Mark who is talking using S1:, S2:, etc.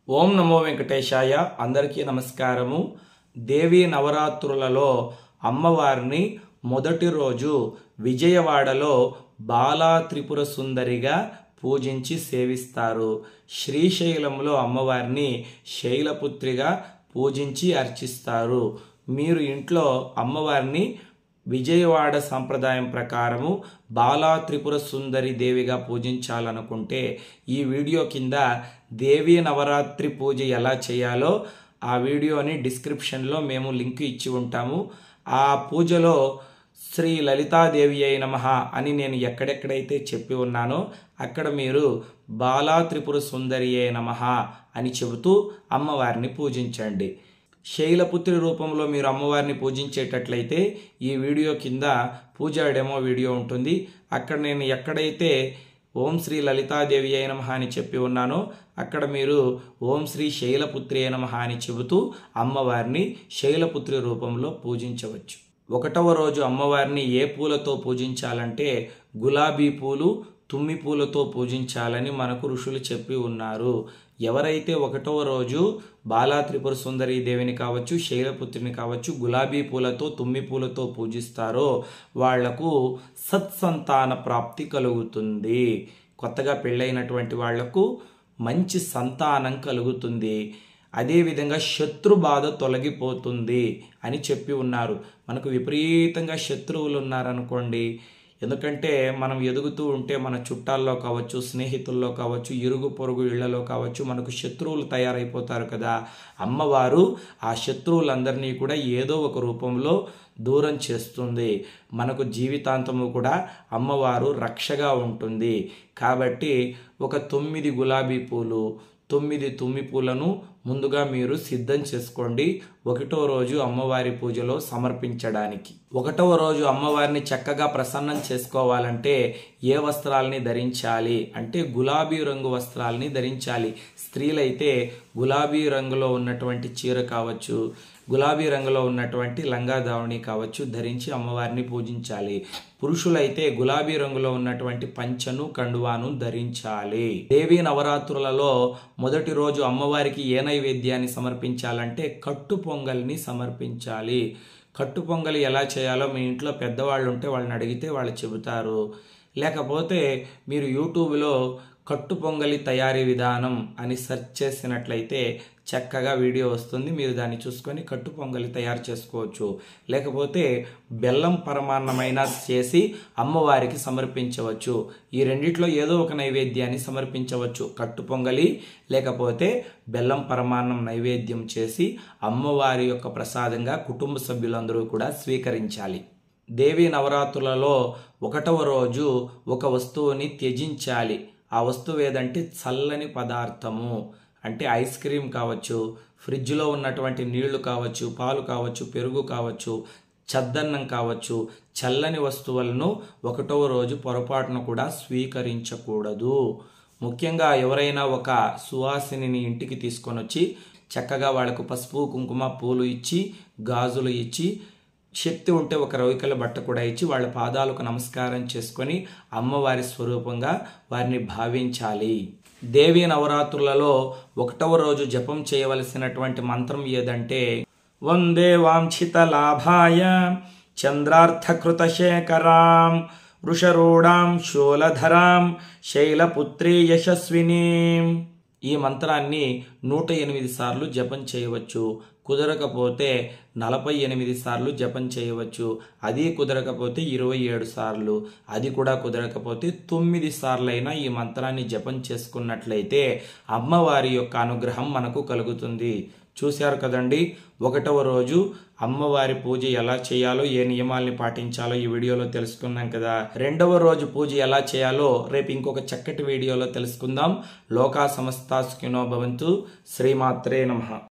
S1: ఓం నమో వెంకటేశాయ. అందరికీ నమస్కారము. దేవీ నవరాత్రులలో అమ్మవారిని మొదటి రోజు విజయవాడలో బాలా త్రిపుర సుందరిగా పూజించి సేవిస్తారు. శ్రీశైలంలో అమ్మవారిని శైలపుత్రిగా పూజించి అర్చిస్తారు. మీరు ఇంట్లో అమ్మవారిని విజయవాడ సంప్రదాయం ప్రకారము బాలా త్రిపుర సుందరి దేవిగా పూజించాలనుకుంటే ఈ వీడియో కింద దేవీ నవరాత్రి పూజ ఎలా చేయాలో ఆ వీడియోని డిస్క్రిప్షన్లో మేము లింక్ ఇచ్చి ఉంటాము. ఆ పూజలో శ్రీ లలితాదేవి అయి నమః అని నేను ఎక్కడెక్కడైతే చెప్పి ఉన్నానో అక్కడ మీరు బాలా త్రిపుర సుందరి అయి నమః అని చెబుతూ అమ్మవారిని పూజించండి. శైలపుత్రి రూపంలో మీరు అమ్మవారిని పూజించేటట్లయితే ఈ వీడియో కింద పూజా డెమో వీడియో ఉంటుంది. అక్కడ నేను ఎక్కడైతే ఓం శ్రీ లలితాదేవి అయి నమః అని చెప్పి ఉన్నానో అక్కడ మీరు ఓం శ్రీ శైలపుత్రి అయి నమః అని చెబుతూ అమ్మవారిని శైలపుత్రి రూపంలో పూజించవచ్చు. 1వ రోజు అమ్మవారిని ఏ పూలతో పూజించాలంటే గులాబీ పూలు, తుమ్మి పూలతో పూజించాలని మనకు ఋషులు చెప్పి ఉన్నారు. ఎవరైతే 1వ రోజు బాలా త్రిపుర సుందరి దేవిని కావచ్చు, శైలపుత్రిని కావచ్చు గులాబీ పూలతో, తుమ్మి పూలతో పూజిస్తారో వాళ్లకు సత్సంతాన ప్రాప్తి కలుగుతుంది. కొత్తగా పెళ్ళైనటువంటి వాళ్లకు మంచి సంతానం కలుగుతుంది. అదేవిధంగా శత్రు బాధ తొలగిపోతుంది అని చెప్పి ఉన్నారు. మనకు విపరీతంగా శత్రువులు ఉన్నారనుకోండి, ఎందుకంటే మనం ఎదుగుతూ ఉంటే మన చుట్టాల్లో కావచ్చు, స్నేహితుల్లో కావచ్చు, ఇరుగు పొరుగు ఇళ్లలో కావచ్చు మనకు శత్రువులు తయారైపోతారు కదా. అమ్మవారు ఆ శత్రువులందరినీ కూడా ఏదో ఒక రూపంలో దూరం చేస్తుంది. మనకు జీవితాంతము కూడా అమ్మవారు రక్షగా ఉంటుంది. కాబట్టి ఒక 9 గులాబీ పూలు, 9 తుమ్మి పూలను ముందుగా మీరు సిద్ధం చేసుకోండి 1వ రోజు అమ్మవారి పూజలో సమర్పించడానికి. 1వ రోజు అమ్మవారిని చక్కగా ప్రసన్నం చేసుకోవాలంటే ఏ వస్త్రాలని ధరించాలి అంటే గులాబీ రంగు వస్త్రాలని ధరించాలి. స్త్రీలైతే గులాబీ రంగులో ఉన్నటువంటి చీర కావచ్చు, గులాబీ రంగులో ఉన్నటువంటి లంగా దావణి కావచ్చు ధరించి అమ్మవారిని పూజించాలి. పురుషులైతే గులాబీ రంగులో ఉన్నటువంటి పంచను, కండువాను ధరించాలి. దేవీ నవరాత్రులలో మొదటి రోజు అమ్మవారికి ఏ నైవేద్యాన్ని సమర్పించాలంటే కట్టు పొంగల్ని సమర్పించాలి. కట్టు పొంగలి ఎలా చేయాలో మీ ఇంట్లో పెద్దవాళ్ళు ఉంటే వాళ్ళని అడిగితే వాళ్ళు చెబుతారు. లేకపోతే మీరు యూట్యూబ్లో కట్టు పొంగలి తయారీ విధానం అని సెర్చ్ చేసినట్లయితే చక్కగా వీడియో వస్తుంది. మీరు దాన్ని చూసుకొని కట్టు పొంగలి తయారు చేసుకోవచ్చు. లేకపోతే బెల్లం పరమాన్నమైన చేసి అమ్మవారికి సమర్పించవచ్చు. ఈ రెండిట్లో ఏదో ఒక నైవేద్యాన్ని సమర్పించవచ్చు. కట్టు పొంగలి లేకపోతే బెల్లం పరమాన్నం నైవేద్యం చేసి అమ్మవారి యొక్క ప్రసాదంగా కుటుంబ సభ్యులందరూ కూడా స్వీకరించాలి. దేవీ నవరాత్రులలో 1వ రోజు ఒక వస్తువుని త్యజించాలి. ఆ వస్తువు ఏదంటే చల్లని పదార్థము అంటే ఐస్ క్రీమ్ కావచ్చు, ఫ్రిడ్జ్లో ఉన్నటువంటి నీళ్లు కావచ్చు, పాలు కావచ్చు, పెరుగు కావచ్చు, చద్దన్నం కావచ్చు, చల్లని వస్తువులను 1వ రోజు పొరపాటున కూడా స్వీకరించకూడదు. ముఖ్యంగా ఎవరైనా ఒక సువాసిని ఇంటికి తీసుకొని వచ్చి చక్కగా వాళ్ళకు పసుపు, కుంకుమ, పూలు ఇచ్చి, గాజులు ఇచ్చి, శక్తి ఉంటే ఒక రవికల బట్ట కూడా ఇచ్చి వాళ్ళ పాదాలకు నమస్కారం చేసుకొని అమ్మవారి స్వరూపంగా వారిని భావించాలి. దేవీ నవరాత్రులలో 1వ రోజు జపం చేయవలసినటువంటి మంత్రం ఏదంటే వందే వాంఛిత లాభాయ చంద్రార్థకృత శేఖరాం వృషరూఢాం శూలధరాం శైలపుత్రీ యశస్వినీం. ఈ మంత్రాన్ని 108 సార్లు జపం చేయవచ్చు. కుదరకపోతే 48 సార్లు జపం చేయవచ్చు. అది కుదరకపోతే 27 సార్లు, అది కూడా కుదరకపోతే 9 సార్లైనా ఈ మంత్రాన్ని జపం చేసుకున్నట్లయితే అమ్మవారి యొక్క అనుగ్రహం మనకు కలుగుతుంది. చూశారు కదండి, 1వ రోజు అమ్మవారి పూజ ఎలా చేయాలో, ఏ నియమాల్ని పాటించాలో ఈ వీడియోలో తెలుసుకున్నాం కదా. 2వ రోజు పూజ ఎలా చేయాలో రేపు ఇంకొక చక్కటి వీడియోలో తెలుసుకుందాం. లోకా సమస్తా సుఖినో భవంతు. శ్రీమాత్రే నమః.